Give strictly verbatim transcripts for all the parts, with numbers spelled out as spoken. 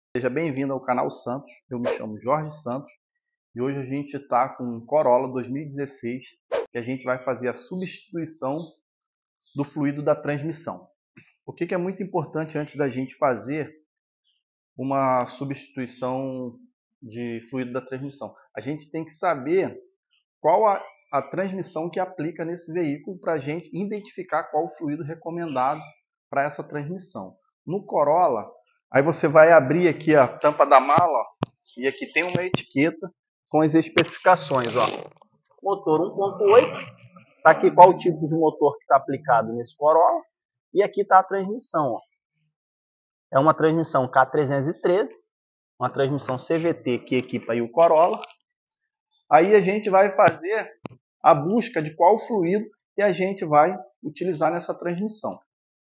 Seja bem-vindo ao canal Santos, eu me chamo Jorge Santos e hoje a gente está com um Corolla dois mil e dezesseis que a gente vai fazer a substituição do fluido da transmissão. O que, que é muito importante antes da gente fazer uma substituição de fluido da transmissão? A gente tem que saber qual a, a transmissão que aplica nesse veículo para a gente identificar qual o fluido recomendado para essa transmissão. No Corolla, aí você vai abrir aqui a tampa da mala, ó, e aqui tem uma etiqueta com as especificações. Ó. Motor um ponto oito, está aqui qual o tipo de motor que está aplicado nesse Corolla, e aqui está a transmissão. Ó. É uma transmissão K trezentos e treze, uma transmissão C V T que equipa aí o Corolla. Aí a gente vai fazer a busca de qual fluido que a gente vai utilizar nessa transmissão.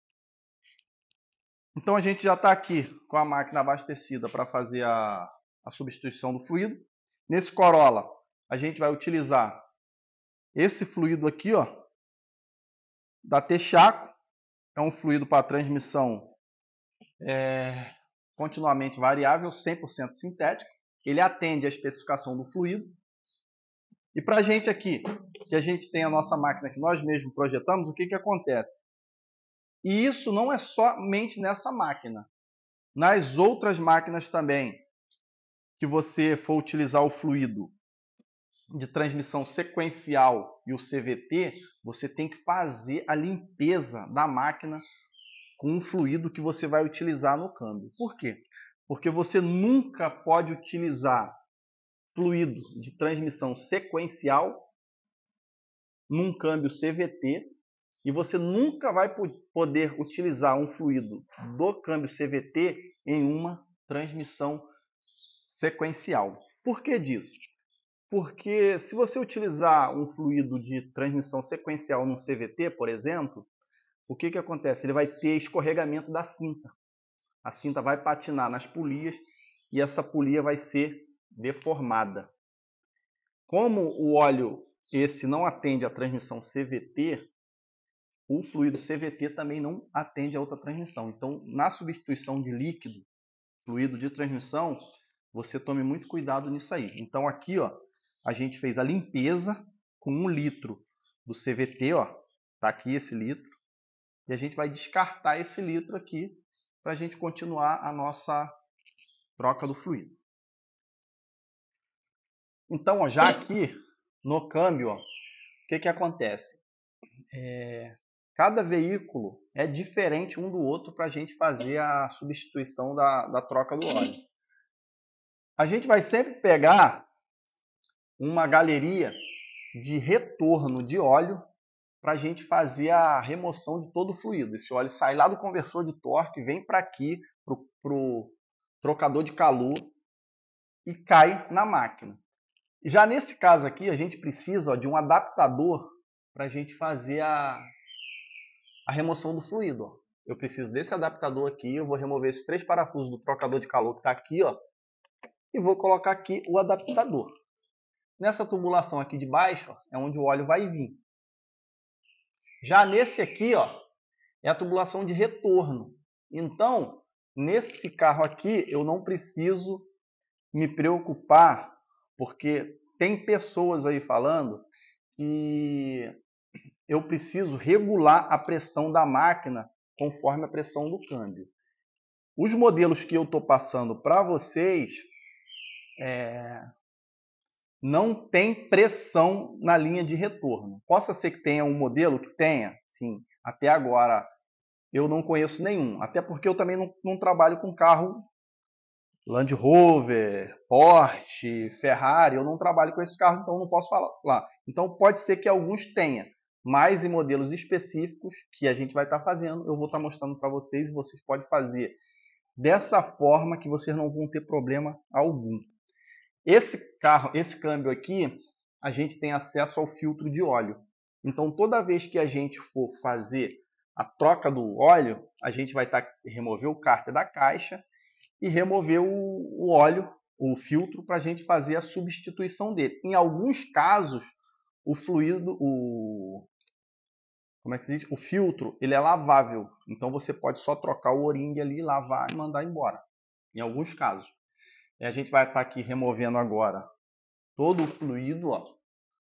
Então a gente já está aqui com a máquina abastecida para fazer a, a substituição do fluido. Nesse Corolla a gente vai utilizar esse fluido aqui, ó, da Texaco. É um fluido para transmissão é, continuamente variável, cem por cento sintético. Ele atende à especificação do fluido. E para a gente aqui, que a gente tem a nossa máquina que nós mesmos projetamos, o que, que acontece? E isso não é somente nessa máquina. Nas outras máquinas também, que você for utilizar o fluido de transmissão sequencial e o C V T, você tem que fazer a limpeza da máquina com o fluido que você vai utilizar no câmbio. Por quê? Porque você nunca pode utilizar fluido de transmissão sequencial num câmbio C V T e você nunca vai poder utilizar um fluido do câmbio C V T em uma transmissão sequencial. Por que disso? Porque se você utilizar um fluido de transmissão sequencial num C V T, por exemplo, o que, que acontece? Ele vai ter escorregamento da cinta. A cinta vai patinar nas polias e essa polia vai ser deformada. Como o óleo esse não atende à transmissão C V T, o fluido C V T também não atende a outra transmissão. Então, na substituição de líquido, fluido de transmissão, você tome muito cuidado nisso aí. Então, aqui, ó, a gente fez a limpeza com um litro do C V T, ó, tá aqui esse litro, e a gente vai descartar esse litro aqui para a gente continuar a nossa troca do fluido. Então, ó, já aqui no câmbio, ó, o que, que acontece? É, cada veículo é diferente um do outro para a gente fazer a substituição da, da troca do óleo. A gente vai sempre pegar uma galeria de retorno de óleo para a gente fazer a remoção de todo o fluido. Esse óleo sai lá do conversor de torque, vem para aqui, para o trocador de calor e cai na máquina. Já nesse caso aqui, a gente precisa ó, de um adaptador para a gente fazer a, a remoção do fluido. Ó. Eu preciso desse adaptador aqui, eu vou remover esses três parafusos do trocador de calor que está aqui, ó, e vou colocar aqui o adaptador. Nessa tubulação aqui de baixo, ó, é onde o óleo vai vir. Já nesse aqui, ó, é a tubulação de retorno. Então, nesse carro aqui, eu não preciso me preocupar, porque tem pessoas aí falando que eu preciso regular a pressão da máquina conforme a pressão do câmbio. Os modelos que eu estou passando para vocês é, não tem pressão na linha de retorno. Possa ser que tenha um modelo que tenha, sim. Até agora eu não conheço nenhum, até porque eu também não, não trabalho com carro Land Rover, Porsche, Ferrari, eu não trabalho com esses carros, então não posso falar lá. Então pode ser que alguns tenham, mas em modelos específicos que a gente vai estar fazendo, eu vou estar mostrando para vocês e vocês podem fazer dessa forma que vocês não vão ter problema algum. Esse carro, esse câmbio aqui, a gente tem acesso ao filtro de óleo. Então toda vez que a gente for fazer a troca do óleo, a gente vai estar remover o cárter da caixa e remover o, o óleo, o filtro, para a gente fazer a substituição dele. Em alguns casos, o fluido, o, como é que se diz? O filtro, ele é lavável. Então você pode só trocar o O-ring ali, lavar e mandar embora. em alguns casos. E a gente vai estar aqui removendo agora todo o fluido, ó.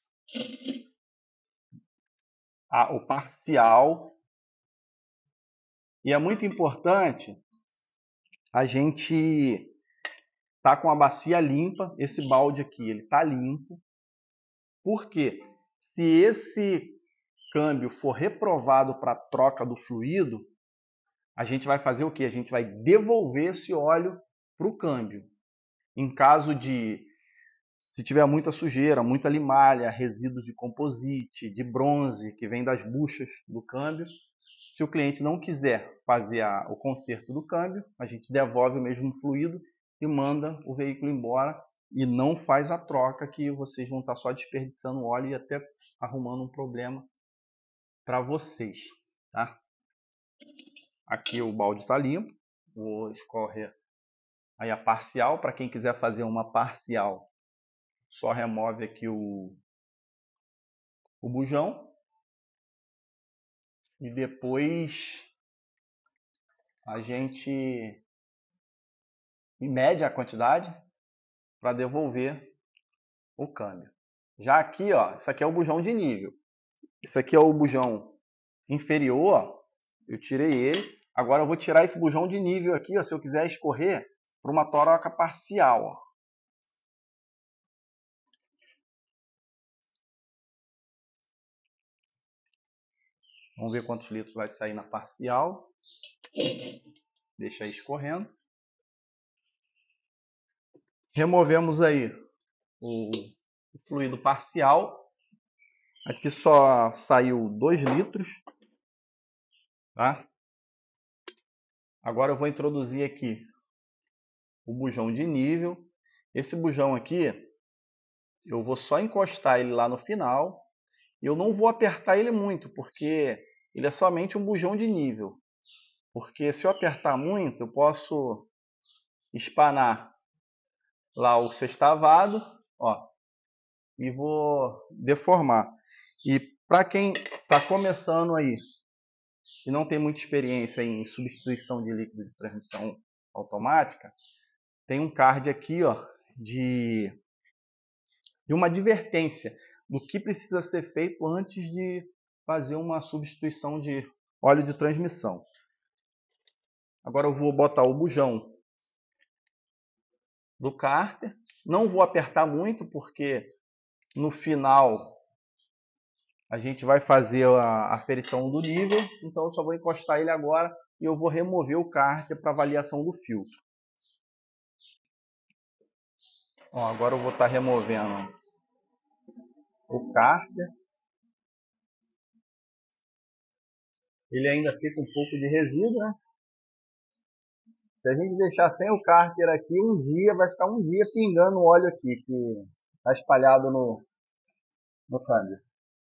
Ah, o parcial. E é muito importante a gente tá com a bacia limpa. Esse balde aqui, ele tá limpo. Por quê? Se esse câmbio for reprovado para troca do fluido, a gente vai fazer o quê? A gente vai devolver esse óleo para o câmbio. Em caso de, se tiver muita sujeira, muita limalha, resíduos de composite, de bronze, que vem das buchas do câmbio, se o cliente não quiser fazer a, o conserto do câmbio, a gente devolve o mesmo fluido e manda o veículo embora e não faz a troca, que vocês vão estar só desperdiçando óleo e até arrumando um problema para vocês, tá? Aqui o balde está limpo, vou escorrer aí a parcial. Para quem quiser fazer uma parcial, só remove aqui o, o bujão e depois a gente mede a quantidade para devolver o câmbio. Já aqui, ó, isso aqui é o bujão de nível. Isso aqui é o bujão inferior, ó, eu tirei ele. Agora eu vou tirar esse bujão de nível aqui, ó, se eu quiser escorrer para uma troca parcial, ó. Vamos ver quantos litros vai sair na parcial. Deixa aí escorrendo. Removemos aí o, o fluido parcial. Aqui só saiu dois litros. Tá? Agora eu vou introduzir aqui o bujão de nível. Esse bujão aqui, eu vou só encostar ele lá no final. Eu não vou apertar ele muito, porque ele é somente um bujão de nível. Porque se eu apertar muito, eu posso espanar lá o sextavado, ó, e vou deformar. E para quem está começando aí e não tem muita experiência em substituição de líquido de transmissão automática, tem um card aqui, ó, de, de uma advertência do que precisa ser feito antes de fazer uma substituição de óleo de transmissão. Agora eu vou botar o bujão do cárter. Não vou apertar muito, porque no final a gente vai fazer a aferição do nível. Então eu só vou encostar ele agora e eu vou remover o cárter para avaliação do filtro. Ó, agora eu vou estar removendo o cárter. Ele ainda fica um pouco de resíduo, né? Se a gente deixar sem o cárter aqui, um dia, vai ficar um dia pingando o óleo aqui, que está espalhado no, no câmbio.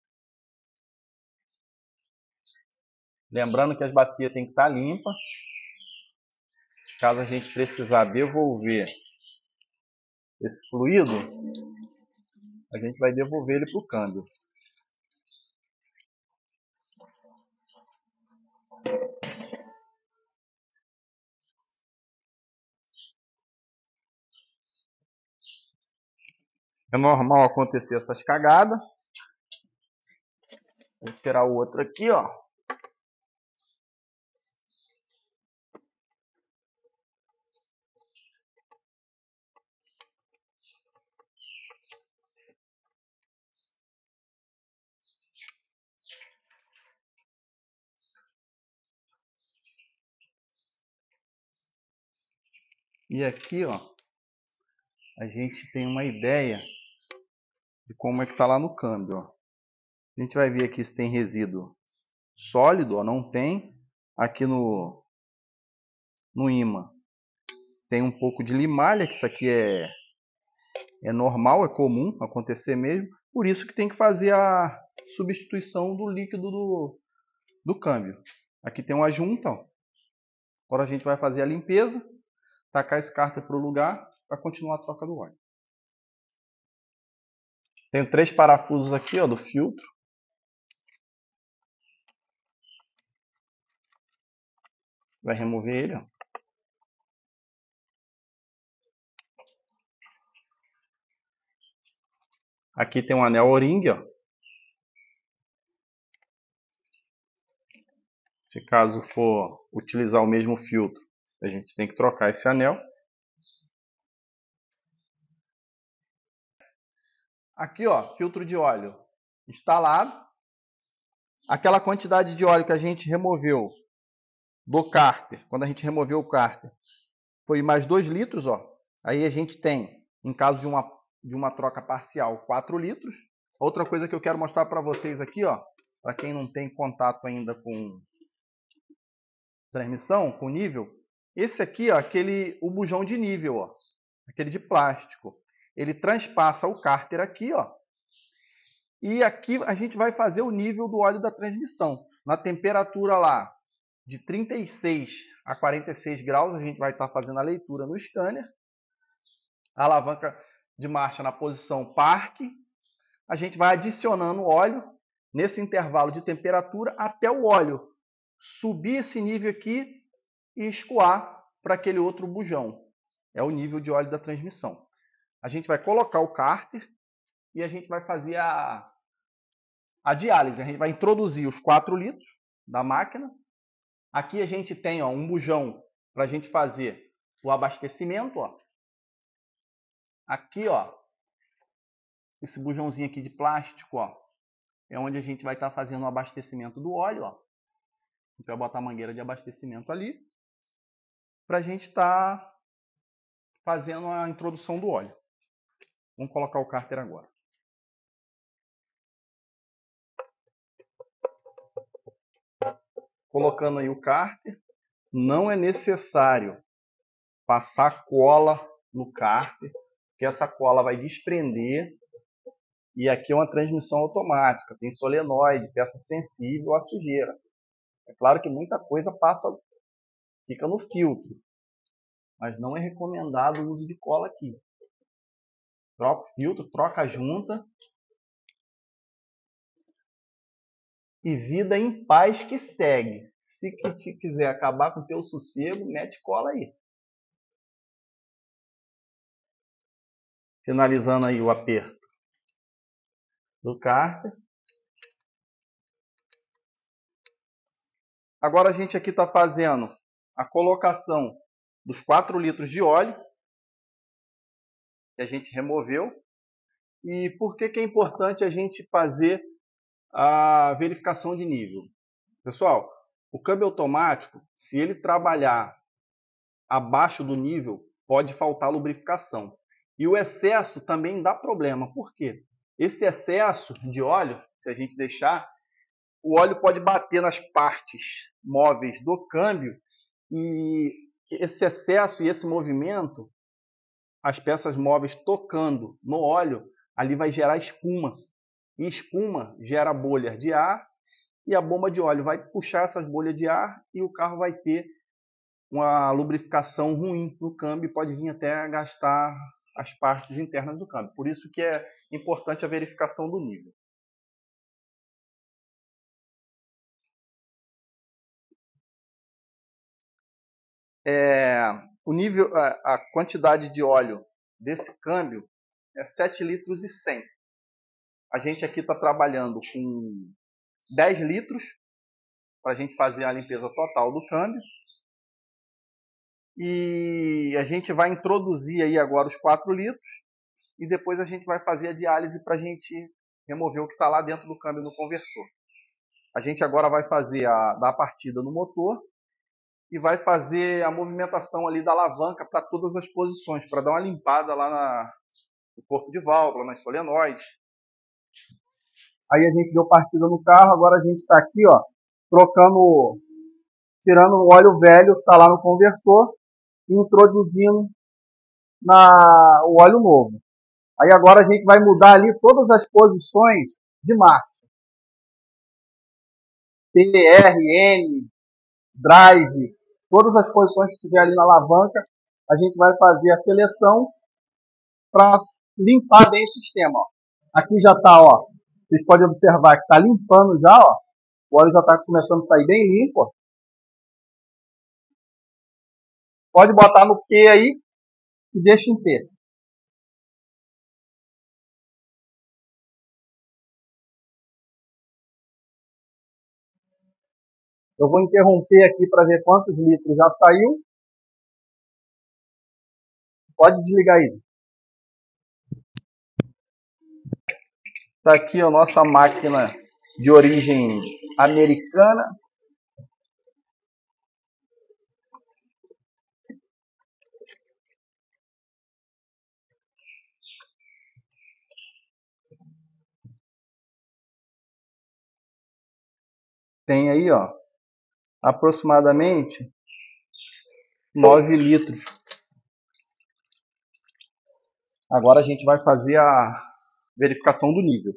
Lembrando que as bacias têm que estar limpas. Caso a gente precisar devolver esse fluido, a gente vai devolver ele para o câmbio. É normal acontecer essas cagadas. Vou tirar o outro aqui, ó. E aqui, ó, a gente tem uma ideia de como é que tá lá no câmbio, ó. A gente vai ver aqui se tem resíduo sólido, ó, não tem. Aqui no, no ímã tem um pouco de limalha, que isso aqui é, é normal, é comum acontecer mesmo. Por isso que tem que fazer a substituição do líquido do, do câmbio. Aqui tem uma junta, ó. Agora a gente vai fazer a limpeza, tacar esse cárter para o lugar para continuar a troca do óleo. Tem três parafusos aqui, ó, do filtro. Vai remover ele, ó. Aqui tem um anel O-ring, ó. Se caso for utilizar o mesmo filtro, a gente tem que trocar esse anel. Aqui, ó, filtro de óleo instalado. Aquela quantidade de óleo que a gente removeu do cárter, quando a gente removeu o cárter, foi mais dois litros, ó. Aí a gente tem, em caso de uma, de uma troca parcial, quatro litros. Outra coisa que eu quero mostrar para vocês aqui, ó, para quem não tem contato ainda com transmissão, com nível, esse aqui, ó, aquele, o bujão de nível, ó, aquele de plástico. Ele transpassa o cárter aqui, ó, e aqui a gente vai fazer o nível do óleo da transmissão. Na temperatura lá de trinta e seis a quarenta e seis graus, a gente vai estar fazendo a leitura no scanner. A alavanca de marcha na posição parque. A gente vai adicionando óleo nesse intervalo de temperatura até o óleo subir esse nível aqui e escoar para aquele outro bujão. É o nível de óleo da transmissão. A gente vai colocar o cárter e a gente vai fazer a, a diálise. A gente vai introduzir os quatro litros da máquina. Aqui a gente tem, ó, um bujão para a gente fazer o abastecimento. Ó. Aqui, ó, esse bujãozinho aqui de plástico, ó, é onde a gente vai estar fazendo o abastecimento do óleo. Ó. A gente vai botar a mangueira de abastecimento ali para a gente estar fazendo a introdução do óleo. Vamos colocar o cárter agora. Colocando aí o cárter, não é necessário passar cola no cárter, porque essa cola vai desprender. E aqui é uma transmissão automática, tem solenoide, peça sensível à sujeira. É claro que muita coisa passa, fica no filtro, mas não é recomendado o uso de cola aqui. Troca o filtro, troca a junta e vida em paz que segue. Se te quiser acabar com o teu sossego, mete cola aí. Finalizando aí o aperto do cárter. Agora a gente aqui está fazendo a colocação dos quatro litros de óleo que a gente removeu. E por que que é importante a gente fazer a verificação de nível? Pessoal, o câmbio automático, se ele trabalhar abaixo do nível, pode faltar lubrificação. E o excesso também dá problema. Por quê? Esse excesso de óleo, se a gente deixar, o óleo pode bater nas partes móveis do câmbio e esse excesso e esse movimento, as peças móveis tocando no óleo, ali vai gerar espuma. E espuma gera bolhas de ar e a bomba de óleo vai puxar essas bolhas de ar e o carro vai ter uma lubrificação ruim no câmbio e pode vir até a gastar as partes internas do câmbio. Por isso que é importante a verificação do nível. É, o nível, a, a quantidade de óleo desse câmbio é sete litros e cem. A gente aqui está trabalhando com dez litros para a gente fazer a limpeza total do câmbio. E a gente vai introduzir aí agora os quatro litros e depois a gente vai fazer a diálise para a gente remover o que está lá dentro do câmbio no conversor. A gente agora vai fazer a dar a partida no motor e vai fazer a movimentação ali da alavanca para todas as posições, para dar uma limpada lá na, no corpo de válvula, nas solenoides. Aí a gente deu partida no carro, agora a gente está aqui, ó, trocando, tirando o óleo velho que está lá no conversor e introduzindo na, o óleo novo. Aí agora a gente vai mudar ali todas as posições de marcha. P, R, N, drive, todas as posições que tiver ali na alavanca, a gente vai fazer a seleção para limpar bem o sistema. Ó. Aqui já está, ó. Vocês podem observar que está limpando já, ó. O óleo já está começando a sair bem limpo. Ó. Pode botar no P aí e deixa em P. Eu vou interromper aqui para ver quantos litros já saiu. Pode desligar aí. Está aqui a nossa máquina de origem americana. Tem aí, ó, aproximadamente nove litros. Agora a gente vai fazer a verificação do nível.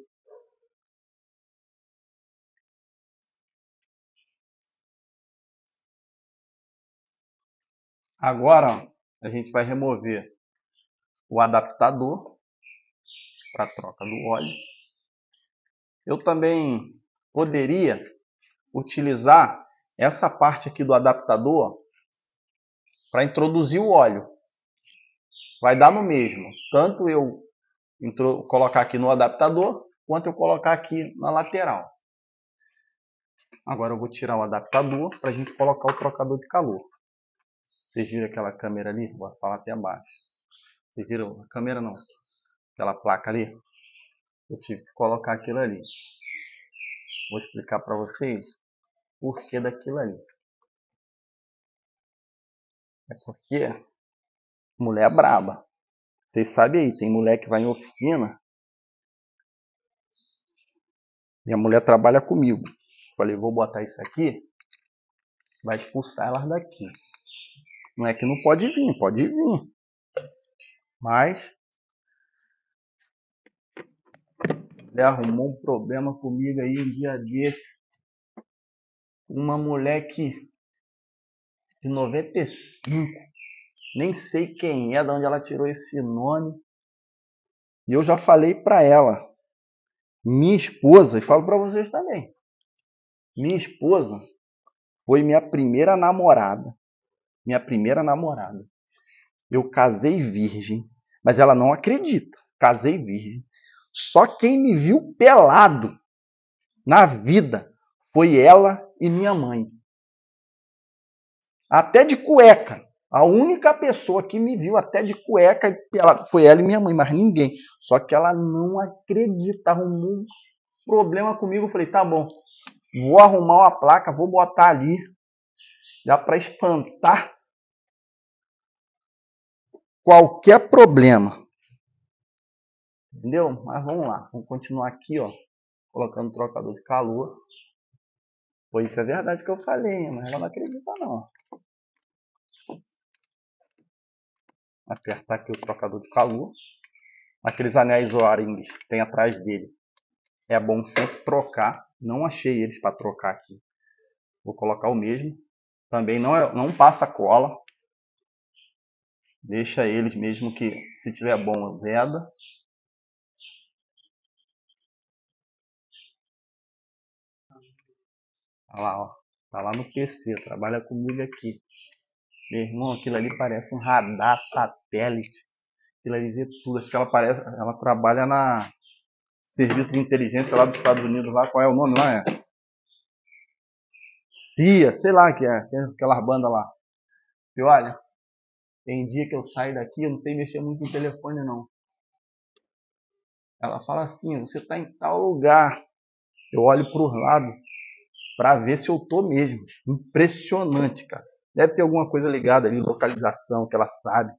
Agora a gente vai remover o adaptador para troca do óleo. Eu também poderia utilizar essa parte aqui do adaptador para introduzir o óleo. Vai dar no mesmo, tanto eu colocar aqui no adaptador, quanto eu colocar aqui na lateral. Agora eu vou tirar o adaptador para a gente colocar o trocador de calor. Vocês viram aquela câmera ali? Vou falar até abaixo. Vocês viram a câmera não? Aquela placa ali? Eu tive que colocar aquilo ali. Vou explicar para vocês o porquê daquilo ali. É porque mulher é braba. Vocês sabem aí, tem mulher que vai em oficina e a mulher trabalha comigo. Falei, vou botar isso aqui, vai expulsar elas daqui. Não é que não pode vir, pode vir. Mas ele arrumou um problema comigo aí um dia desse. Uma mulher que de noventa e cinco, nem sei quem é, de onde ela tirou esse nome. E eu já falei para ela, minha esposa, e falo para vocês também, minha esposa foi minha primeira namorada. Minha primeira namorada. Eu casei virgem, mas ela não acredita. Casei virgem. Só quem me viu pelado na vida foi ela e minha mãe. Até de cueca. A única pessoa que me viu até de cueca e pelado foi ela e minha mãe, mas ninguém. Só que ela não acredita. Arrumou um problema comigo. Eu falei, tá bom, vou arrumar uma placa, vou botar ali, já para espantar qualquer problema. Entendeu? Mas vamos lá. Vamos continuar aqui, ó, colocando o trocador de calor. Pois isso é verdade que eu falei, mas ela não acredita não. Apertar aqui o trocador de calor. Aqueles anéis O-rings que tem atrás dele. É bom sempre trocar. Não achei eles para trocar aqui. Vou colocar o mesmo. Também não, é, não passa cola. Deixa eles mesmo que, se tiver bom, veda. Olha lá, ó. Tá lá no P C. Trabalha comigo aqui. Meu irmão, aquilo ali parece um radar satélite. Aquilo ali vê tudo. Acho que ela, parece, ela trabalha na serviço de inteligência lá dos Estados Unidos. Lá, qual é o nome lá? É C I A, sei lá que é. Aquelas bandas lá. E olha, tem dia que eu saio daqui, eu não sei mexer muito no telefone não. Ela fala assim, você está em tal lugar. Eu olho para os lados para ver se eu tô mesmo. Impressionante, cara. Deve ter alguma coisa ligada ali, localização, que ela sabe.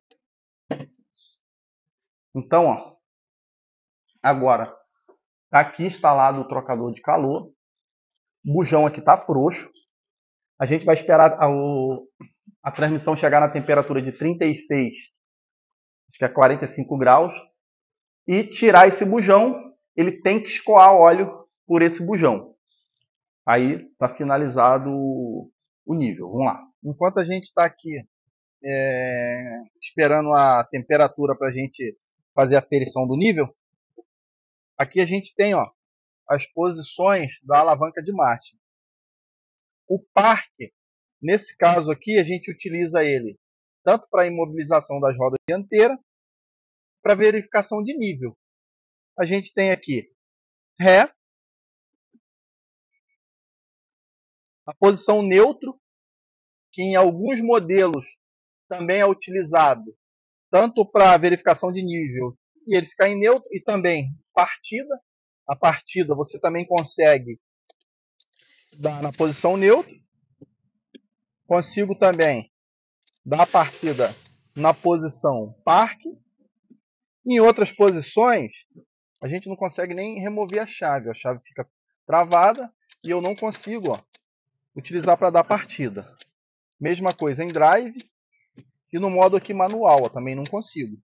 Então, ó, agora, tá aqui instalado o trocador de calor. O bujão aqui tá frouxo. A gente vai esperar a, o, a transmissão chegar na temperatura de trinta e seis, acho que é quarenta e cinco graus. E tirar esse bujão, ele tem que escoar óleo por esse bujão. Aí está finalizado o nível. Vamos lá. Enquanto a gente está aqui é, esperando a temperatura para a gente fazer a aferição do nível, aqui a gente tem, ó, as posições da alavanca de marcha. O parque, nesse caso aqui, a gente utiliza ele tanto para imobilização das rodas dianteiras, para verificação de nível. A gente tem aqui Ré, A posição neutro, que em alguns modelos também é utilizado tanto para verificação de nível e ele ficar em neutro, e também partida. A partida você também consegue dar na posição neutro. Consigo também dar a partida na posição parque. Em outras posições, a gente não consegue nem remover a chave. A chave fica travada e eu não consigo ó, utilizar para dar partida. Mesma coisa em drive e no modo aqui manual, ó, também não consigo.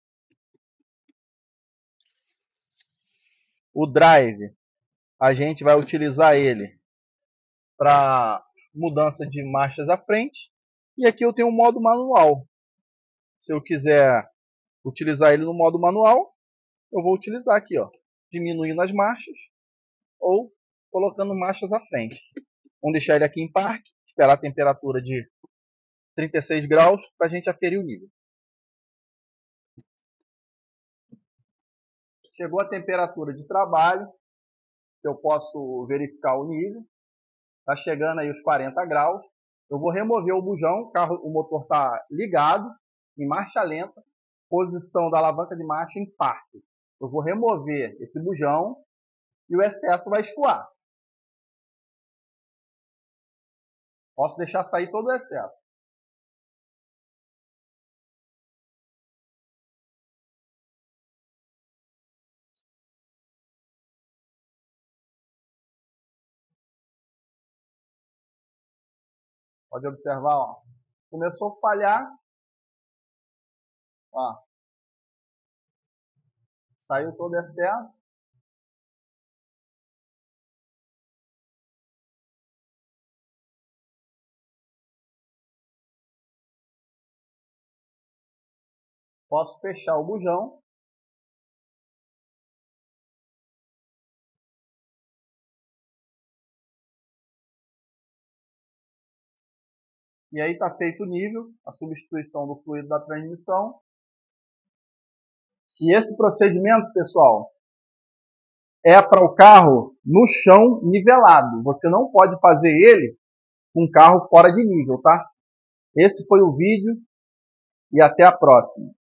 O drive, a gente vai utilizar ele para mudança de marchas à frente. E aqui eu tenho um modo manual. Se eu quiser utilizar ele no modo manual, eu vou utilizar aqui, ó, diminuindo as marchas ou colocando marchas à frente. Vamos deixar ele aqui em parque, esperar a temperatura de trinta e seis graus para a gente aferir o nível. Chegou a temperatura de trabalho, eu posso verificar o nível. Está chegando aí os quarenta graus. Eu vou remover o bujão, o, carro, o motor está ligado, em marcha lenta, posição da alavanca de marcha em parque. Eu vou remover esse bujão e o excesso vai escoar. Posso deixar sair todo o excesso. Pode observar, ó. Começou a falhar. Ó. Saiu todo o excesso. Posso fechar o bujão. E aí está feito o nível, a substituição do fluido da transmissão. E esse procedimento, pessoal, é para o carro no chão nivelado. Você não pode fazer ele com um carro fora de nível, tá? Esse foi o vídeo e até a próxima.